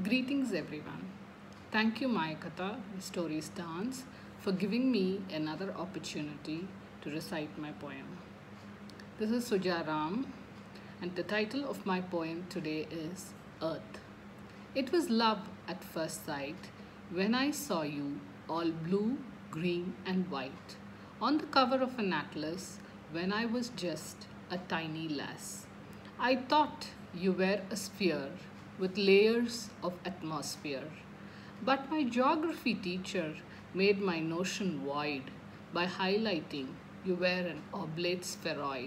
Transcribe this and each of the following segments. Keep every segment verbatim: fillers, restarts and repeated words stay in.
Greetings everyone. Thank you Mayakatha Stories Dance for giving me another opportunity to recite my poem. This is Suja Ram and the title of my poem today is Earth. It was love at first sight when I saw you all blue, green and white on the cover of an atlas when I was just a tiny lass. I thought you were a sphere with layers of atmosphere. But my geography teacher made my notion void by highlighting you were an oblate spheroid.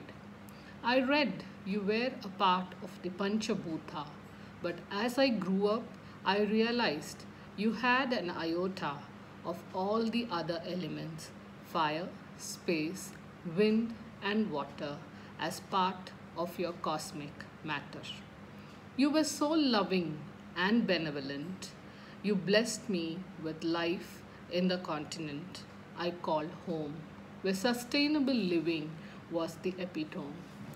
I read you were a part of the Panchabhuta, but as I grew up, I realized you had an iota of all the other elements, fire, space, wind, and water, as part of your cosmic matter. You were so loving and benevolent. You blessed me with life in the continent I called home, where sustainable living was the epitome.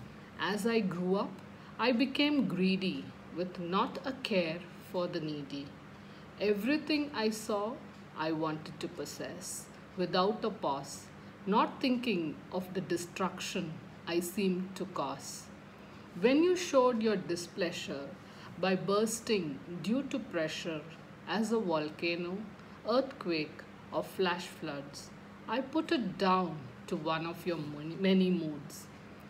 As I grew up, I became greedy with not a care for the needy. Everything I saw, I wanted to possess without a pause, not thinking of the destruction I seemed to cause. When you showed your displeasure by bursting due to pressure as a volcano, earthquake, or flash floods, I put it down to one of your many moods.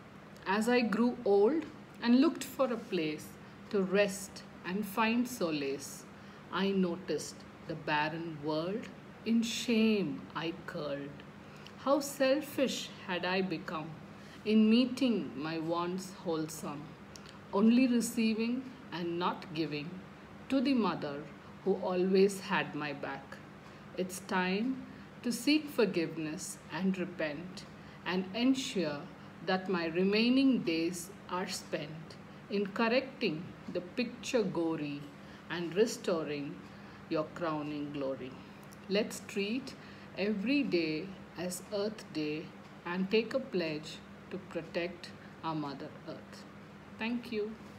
As I grew old and looked for a place to rest and find solace, I noticed the barren world. In shame I curled. How selfish had I become in meeting my wants wholesome, only receiving and not giving to the mother who always had my back. It's time to seek forgiveness and repent and ensure that my remaining days are spent in correcting the picture gory and restoring your crowning glory. Let's treat every day as Earth Day and take a pledge to protect our Mother Earth. Thank you.